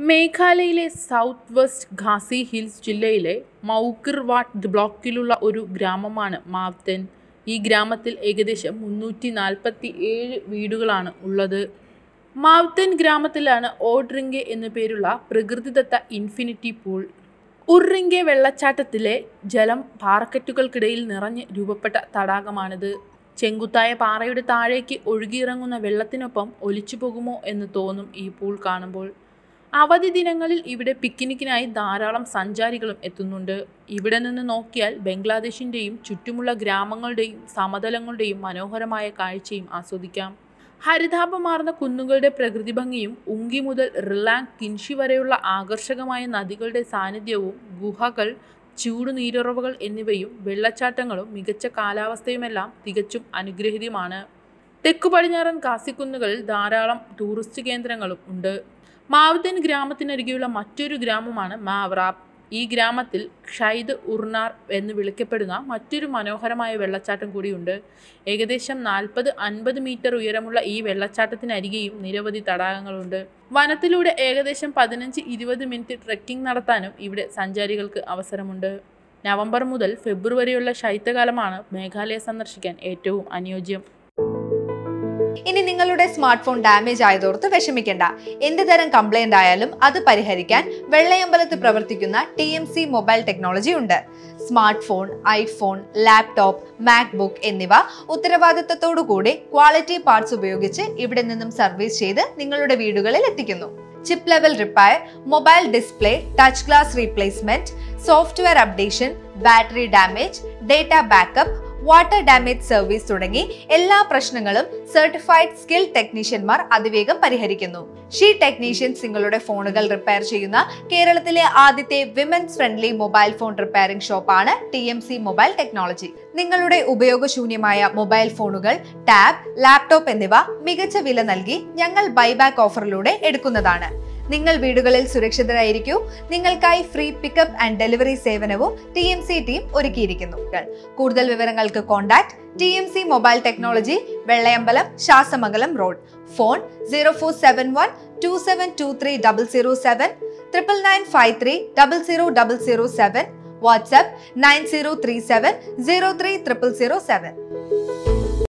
മേഘാലയയിലെ south west Khasi hills ജില്ലയിലെ മൗക്കിർവാട്ട് ബ്ലോക്കിലുള്ള ഒരു ഗ്രാമമാണ് മാവ്തെൻ. ഈ ഗ്രാമത്തിൽ ഏകദേശം 347 വീടുകളാണ് ഉള്ളത്. മാവ്തെൻ ഗ്രാമത്തിലാണ് ഓഡ്രിംഗെ എന്നു പേരുള്ള പ്രകൃതിദത്ത ഇൻഫിനിറ്റി പൂൾ. ഉർറിംഗെ വെള്ളച്ചാട്ടത്തിലെ ജലം പാറക്കെട്ടുകൾക്കിടയിൽ നിറഞ്ഞ് രൂപപ്പെട്ട തടാകമാണിത്. ചെങ്കുത്തായ പാറയുടെ താഴേക്ക് ഒഴുകിയിറങ്ങുന്ന വെള്ളത്തിനൊപ്പം ഒലിച്ചു പോകുമോ എന്ന് തോന്നും ഈ പൂൾ കാണുമ്പോൾ. അവധി ദിനങ്ങളിൽ ഇവിടെ പിക്നിക്കിനായി ധാരാളം സഞ്ചാരികളും എത്തുന്നുണ്ട്. ഇവിടെ നിന്ന് നോക്കിയാൽ ബംഗ്ലാദേശിൻ്റെയും ചുറ്റുമുള്ള ഗ്രാമങ്ങളുടെയും സമതലങ്ങളുടെയും മനോഹരമായ കാഴ്ചയും ആസ്വദിക്കാം. ഹരിതാപമാർന്ന കുന്നുകളുടെ പ്രകൃതി ഭംഗിയും ഉങ്കി മുതൽ റിലാങ് കിൻഷി വരെയുള്ള ആകർഷകമായ നദികളുടെ സാന്നിധ്യവും ഗുഹകൾ, ചൂടുനീരുറവകൾ എന്നിവയും വെള്ളച്ചാട്ടങ്ങളും മികച്ച കാലാവസ്ഥയുമെല്ലാം തികച്ചും അനുഗ്രഹീതമാണ്. തെക്കു പടിഞ്ഞാറൻ ഖാസിക്കുന്നുകളിൽ ധാരാളം ടൂറിസ്റ്റ് കേന്ദ്രങ്ങളും ഉണ്ട്. മാവ്തെൻ ഗ്രാമത്തിനരികെയുള്ള മറ്റൊരു ഗ്രാമമാണ് മാവ്റാപ്പ്. ഈ ഗ്രാമത്തിൽ ഷൈദ് ഉർനാർ എന്ന് വിളിക്കപ്പെടുന്ന മറ്റൊരു മനോഹരമായ വെള്ളച്ചാട്ടം കൂടിയുണ്ട്. ഏകദേശം 40-50 മീറ്റർ ഉയരമുള്ള ഈ വെള്ളച്ചാട്ടത്തിനരികെയും നിരവധി തടാകങ്ങളുണ്ട്. വനത്തിലൂടെ ഏകദേശം 15-20 മിനിറ്റ് ട്രെക്കിംഗ് നടത്താനും ഇവിടെ സഞ്ചാരികൾക്ക് അവസരമുണ്ട്. നവംബർ മുതൽ ഫെബ്രുവരി വരെയുള്ള ശൈത്യകാലമാണ് മേഘാലയ സന്ദർശിക്കാൻ ഏറ്റവും അനുയോജ്യം. ഇനി നിങ്ങളുടെ സ്മാർട്ട് ഫോൺ ഡാമേജ് ആയതോർത്ത് വിഷമിക്കേണ്ട. എന്ത് തരം കംപ്ലൈന്റ് ആയാലും അത് പരിഹരിക്കാൻ വെള്ളയമ്പലത്ത് പ്രവർത്തിക്കുന്ന TMC മൊബൈൽ ടെക്നോളജി ഉണ്ട്. Smart phone, iPhone, laptop, MacBook എന്നിവ ഉത്തരവാദിത്തത്തോടുകൂടി ക്വാളിറ്റി പാർട്സ് ഉപയോഗിച്ച് ഇവിടെ നിന്നും സർവീസ് ചെയ്ത് നിങ്ങളുടെ വീടുകളിൽ എത്തിക്കുന്നു. Chip level repair, mobile display, touch glass replacement, software updation, battery damage, data backup, water damage service തുടങ്ങി എല്ലാ പ്രശ്നങ്ങളും സർട്ടിഫൈഡ് സ്കിൽ ടെക്നീഷ്യന്മാർ അതിവേഗം പരിഹരിക്കുന്നു. ഷീ ടെക്നീഷ്യൻസ് നിങ്ങളുടെ ഫോണുകൾ റിപ്പയർ ചെയ്യുന്ന കേരളത്തിലെ ആദ്യത്തെ women's friendly mobile phone repairing ഷോപ്പാണ് TMC മൊബൈൽ ടെക്നോളജി. നിങ്ങളുടെ ഉപയോഗശൂന്യമായ മൊബൈൽ ഫോണുകൾ, ടാബ്, ലാപ്ടോപ്പ് എന്നിവ മികച്ച വില നൽകി ഞങ്ങൾ ബൈബാക്ക് ഓഫറിലൂടെ എടുക്കുന്നതാണ്. നിങ്ങൾ വീടുകളിൽ സുരക്ഷിതരായിരിക്കൂ. നിങ്ങൾക്കായി ഫ്രീ പിക്കപ്പ് ആൻഡ് ഡെലിവറി സേവനവും TMC ടീം ഒരുക്കിയിരിക്കുന്നു. കൂടുതൽ വിവരങ്ങൾക്ക് contact TMC mobile technology, Vellayambalam, Sasthamangalam road. Phone 047127230007, 9995300007, WhatsApp 9037030007.